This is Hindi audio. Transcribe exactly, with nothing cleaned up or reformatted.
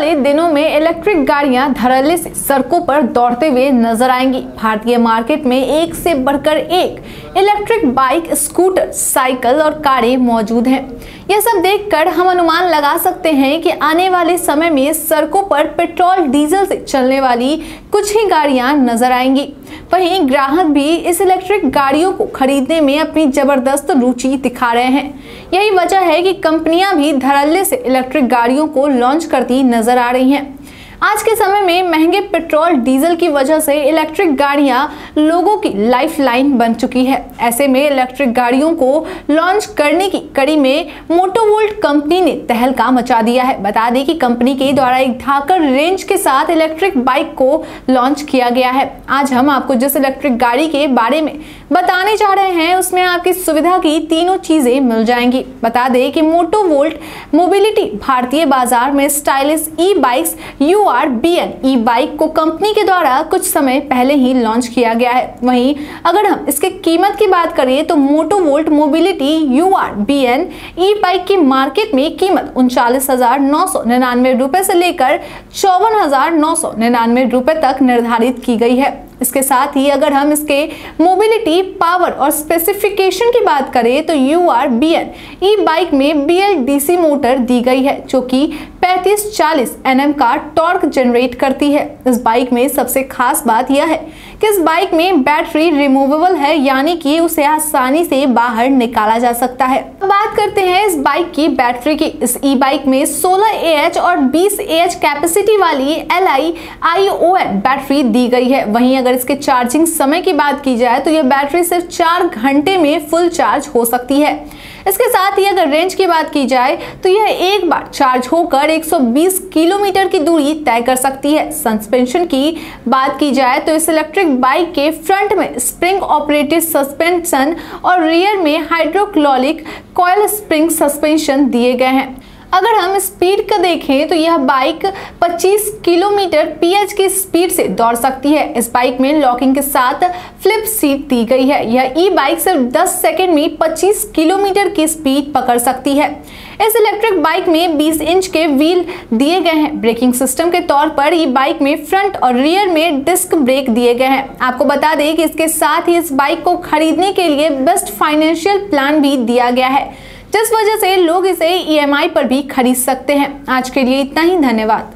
वाले दिनों में इलेक्ट्रिक गाड़ियां धड़ल्ले से सड़कों पर दौड़ते हुए नजर आएंगी। भारतीय मार्केट में एक से बढ़कर एक इलेक्ट्रिक बाइक, स्कूटर, साइकिल और कारें मौजूद हैं। यह सब देखकर हम अनुमान लगा सकते हैं कि आने वाले समय में सड़कों पर पेट्रोल डीजल से चलने वाली कुछ ही गाड़ियां नजर आएंगी। वहीं ग्राहक भी इस इलेक्ट्रिक गाड़ियों को खरीदने में अपनी जबरदस्त रुचि दिखा रहे हैं। यही वजह है कि कंपनियां भी धड़ल्ले से इलेक्ट्रिक गाड़ियों को लॉन्च करती नजर आ रही हैं। आज के समय में महंगे पेट्रोल डीजल की वजह से इलेक्ट्रिक गाड़ियां लोगों की लाइफलाइन बन चुकी है। ऐसे में इलेक्ट्रिक गाड़ियों को लॉन्च करने की कड़ी में मोटोवोल्ट कंपनी ने तहलका मचा दिया है। बता दें कि कंपनी के द्वारा एक धाकड़ रेंज के साथ इलेक्ट्रिक बाइक को लॉन्च किया गया है। आज हम आपको जिस इलेक्ट्रिक गाड़ी के बारे में बताने जा रहे हैं उसमें आपकी सुविधा की तीनों चीजें मिल जाएंगी। बता दें कि मोटोवोल्ट मोबिलिटी भारतीय बाजार में stylish e bikes U R B N e bike को कंपनी के द्वारा कुछ समय पहले ही लॉन्च किया गया है। वहीं अगर हम इसके कीमत की बात करें तो Motovolt mobility U R B N e bike की मार्केट में कीमत उनचालीस हजार नौ सौ निन्यानवे रुपए से लेकर चौवन हजार नौ सौ निन्यानवे रुपए तक निर्धारित की गई है। इसके साथ ही अगर हम इसके मोबिलिटी, पावर और स्पेसिफिकेशन की बात करें तो U R B N e bike में B L D C motor दी गई है जो कि पैंतीस चालीस एन एम का टॉर्क जनरेट करती है। इस बाइक में सबसे खास बात यह है कि इस बाइक में बैटरी रिमूवेबल है, यानी कि उसे आसानी से बाहर निकाला जा सकता है। अब बात करते हैं इस बाइक की बैटरी की। इस ई बाइक में सोलह ए एच और बीस ए एच कैपेसिटी वाली L I I O N battery दी गई है। वहीं अगर इसके चार्जिंग समय की बात की जाए तो यह बैटरी सिर्फ चार घंटे में फुल चार्ज हो सकती है। इसके साथ ही अगर रेंज की बात की जाए तो यह एक बार चार्ज होकर एक सौ बीस किलोमीटर की दूरी तय कर सकती है। सस्पेंशन की बात की जाए तो इस इलेक्ट्रिक बाइक के फ्रंट में स्प्रिंग ऑपरेटेड सस्पेंशन और रियर में हाइड्रोक्लोरिक कॉइल स्प्रिंग सस्पेंशन दिए गए हैं। अगर हम स्पीड का देखें तो यह बाइक पच्चीस किलोमीटर पी एच की स्पीड से दौड़ सकती है। इस बाइक में लॉकिंग के साथ फ्लिप सीट दी गई है। यह ई बाइक सिर्फ दस सेकंड में पच्चीस किलोमीटर की स्पीड पकड़ सकती है। इस इलेक्ट्रिक बाइक में बीस इंच के व्हील दिए गए हैं। ब्रेकिंग सिस्टम के तौर पर ई बाइक में फ्रंट और रियर में डिस्क ब्रेक दिए गए हैं। आपको बता दें कि इसके साथ ही इस बाइक को खरीदने के लिए बेस्ट फाइनेंशियल प्लान भी दिया गया है, जिस वजह से लोग इसे ई एम आई पर भी खरीद सकते हैं। आज के लिए इतना ही, धन्यवाद।